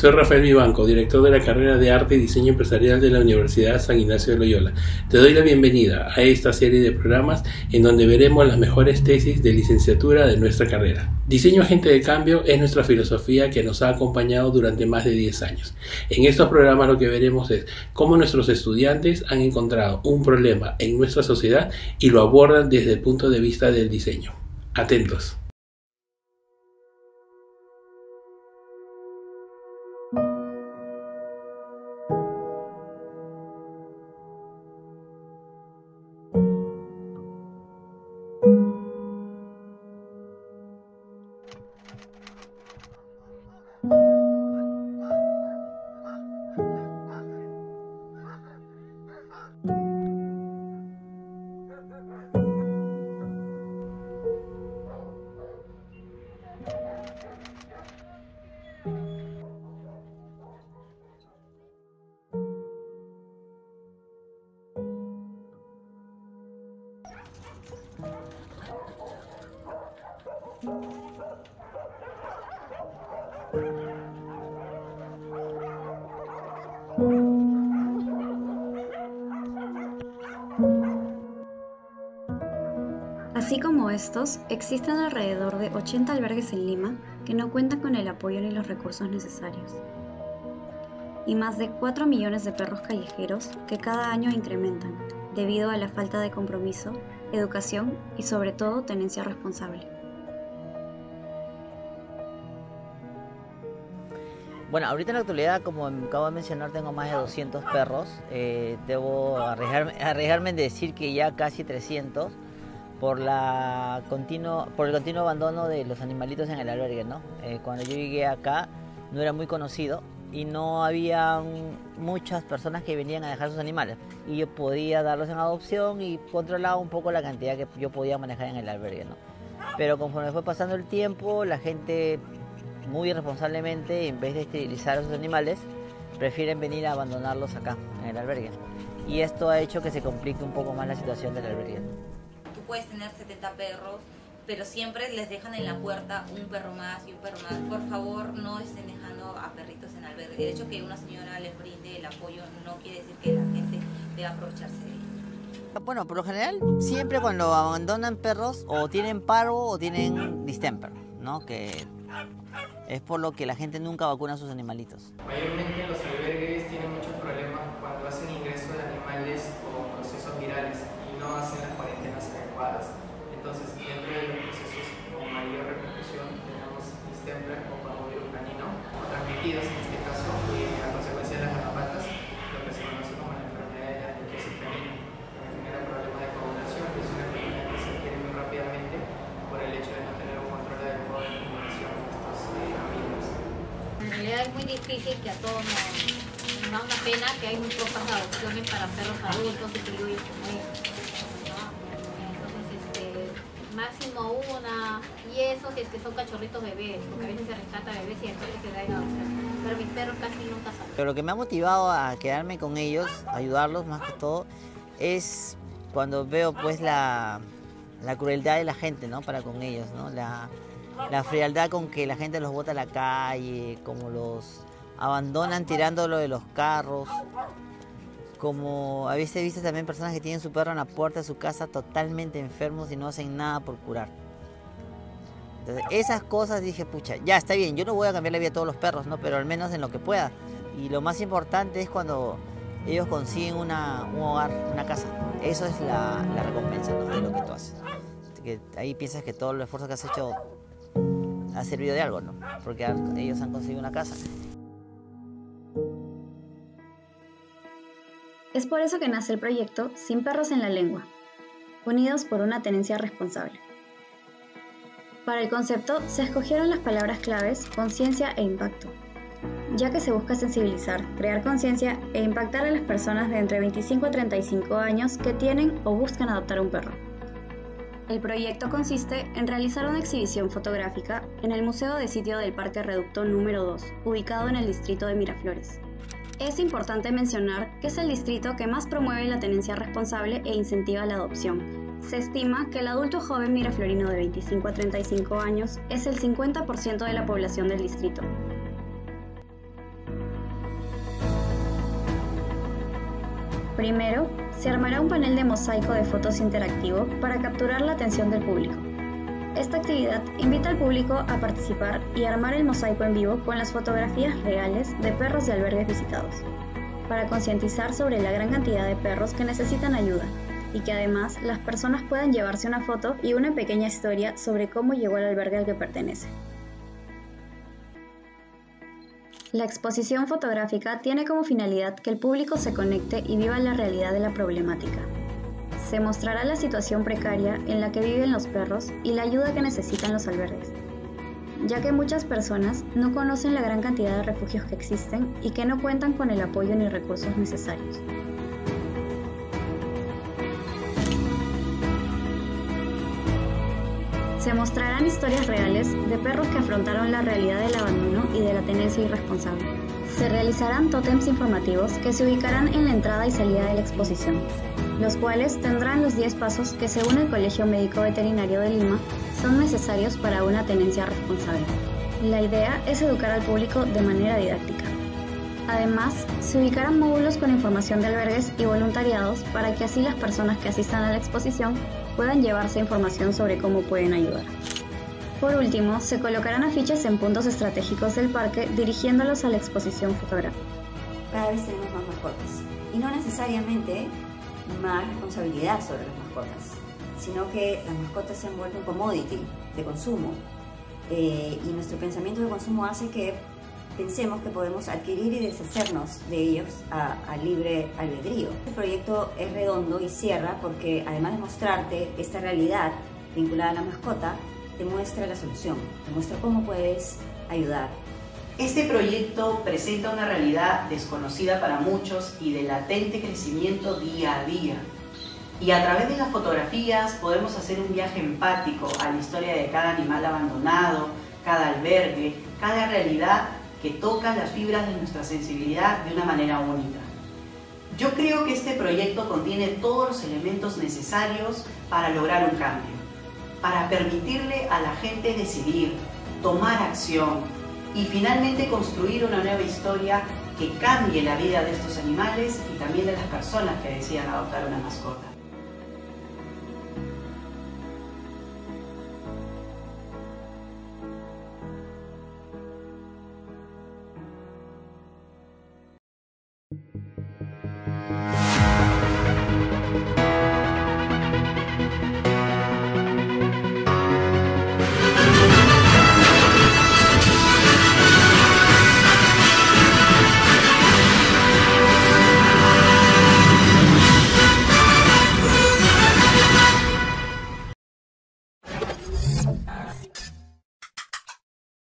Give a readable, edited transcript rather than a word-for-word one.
Soy Rafael Vivanco, director de la carrera de Arte y Diseño Empresarial de la Universidad San Ignacio de Loyola. Te doy la bienvenida a esta serie de programas en donde veremos las mejores tesis de licenciatura de nuestra carrera. Diseño Agente de Cambio es nuestra filosofía que nos ha acompañado durante más de 10 años. En estos programas lo que veremos es cómo nuestros estudiantes han encontrado un problema en nuestra sociedad y lo abordan desde el punto de vista del diseño. Atentos. Así como estos, existen alrededor de 80 albergues en Lima que no cuentan con el apoyo ni los recursos necesarios. Y más de 4 millones de perros callejeros que cada año incrementan, debido a la falta de compromiso, educación y sobre todo tenencia responsable. Bueno, ahorita en la actualidad, como acabo de mencionar, tengo más de 200 perros. Debo arriesgarme en decir que ya casi 300 por el continuo abandono de los animalitos en el albergue, ¿no? Cuando yo llegué acá no era muy conocido y no había muchas personas que venían a dejar sus animales. Y yo podía darlos en adopción y controlaba un poco la cantidad que yo podía manejar en el albergue, ¿no? Pero conforme fue pasando el tiempo, la gente muy irresponsablemente, en vez de esterilizar a sus animales, prefieren venir a abandonarlos acá, en el albergue. Y esto ha hecho que se complique un poco más la situación del albergue. Tú puedes tener 70 perros, pero siempre les dejan en la puerta un perro más y un perro más. Por favor, no estén dejando a perritos en albergue. El hecho que una señora les brinde el apoyo no quiere decir que la gente deba aprovecharse de ello. Bueno, por lo general, siempre cuando abandonan perros, o tienen parvo o tienen distemper, ¿no? Que es por lo que la gente nunca vacuna a sus animalitos. Mayormente los albergues tienen muchos problemas cuando hacen ingreso de animales con procesos virales y no hacen las cuarentenas adecuadas. Entonces, dentro de los procesos con mayor repercusión tenemos distemper o parvovirus canino, o transmitidos en este caso a consecuencia de las garrapatas, lo que se conoce como la enfermedad de la aniquilosis canina, que genera problemas de coagulación, que es una enfermedad que se adquiere muy rápidamente por el hecho de no tener un control adecuado de comunicación de estos amigos. En realidad es muy difícil, que a todos nos da una pena que hay muy pocas adopciones para perros adultos y criollos como estos, ¿no? Entonces, máximo una, y eso si es que son cachorritos bebés, porque a veces se rescata bebés y entonces se da en adopción. Pero mis perros casi nunca salen. Pero lo que me ha motivado a quedarme con ellos, ayudarlos más que todo, es cuando veo pues la crueldad de la gente, ¿no? Para con ellos, ¿no? La frialdad con que la gente los bota a la calle, como los abandonan tirándolo de los carros, como a veces he visto también personas que tienen su perro en la puerta de su casa totalmente enfermos y no hacen nada por curar. Entonces, esas cosas dije, pucha, ya está bien, yo no voy a cambiar la vida a todos los perros, ¿no? Pero al menos en lo que pueda. Y lo más importante es cuando ellos consiguen un hogar, una casa. Eso es la recompensa, ¿no? De lo que tú haces. Que ahí piensas que todo el esfuerzo que has hecho ha servido de algo, ¿no? Porque ellos han conseguido una casa. Es por eso que nace el proyecto Sin Perros en la Lengua, unidos por una tenencia responsable. Para el concepto se escogieron las palabras claves conciencia e impacto, ya que se busca sensibilizar, crear conciencia e impactar a las personas de entre 25 a 35 años que tienen o buscan adoptar un perro. El proyecto consiste en realizar una exhibición fotográfica en el Museo de Sitio del Parque Reducto número 2, ubicado en el distrito de Miraflores. Es importante mencionar que es el distrito que más promueve la tenencia responsable e incentiva la adopción. Se estima que el adulto joven miraflorino de 25 a 35 años es el 50% de la población del distrito. Primero, se armará un panel de mosaico de fotos interactivo para capturar la atención del público. Esta actividad invita al público a participar y armar el mosaico en vivo con las fotografías reales de perros de albergues visitados, para concientizar sobre la gran cantidad de perros que necesitan ayuda y que además las personas puedan llevarse una foto y una pequeña historia sobre cómo llegó al albergue al que pertenece. La exposición fotográfica tiene como finalidad que el público se conecte y viva la realidad de la problemática. Se mostrará la situación precaria en la que viven los perros y la ayuda que necesitan los albergues, ya que muchas personas no conocen la gran cantidad de refugios que existen y que no cuentan con el apoyo ni recursos necesarios. Se mostrarán historias reales de perros que afrontaron la realidad del abandono y de la tenencia irresponsable. Se realizarán tótems informativos que se ubicarán en la entrada y salida de la exposición, los cuales tendrán los 10 pasos que, según el Colegio Médico Veterinario de Lima, son necesarios para una tenencia responsable. La idea es educar al público de manera didáctica. Además, se ubicarán módulos con información de albergues y voluntariados para que así las personas que asistan a la exposición puedan llevarse información sobre cómo pueden ayudar. Por último, se colocarán afiches en puntos estratégicos del parque dirigiéndolos a la exposición fotográfica. Cada vez tenemos más mascotas y no necesariamente más responsabilidad sobre las mascotas, sino que las mascotas se han vuelto un commodity de consumo y nuestro pensamiento de consumo hace que pensemos que podemos adquirir y deshacernos de ellos a libre albedrío. El proyecto es redondo y cierra porque, además de mostrarte esta realidad vinculada a la mascota, te muestra la solución, te muestra cómo puedes ayudar. Este proyecto presenta una realidad desconocida para muchos y de latente crecimiento día a día. Y a través de las fotografías podemos hacer un viaje empático a la historia de cada animal abandonado, cada albergue, cada realidad que toca las fibras de nuestra sensibilidad de una manera única. Yo creo que este proyecto contiene todos los elementos necesarios para lograr un cambio, para permitirle a la gente decidir, tomar acción y finalmente construir una nueva historia que cambie la vida de estos animales y también de las personas que decidan adoptar una mascota.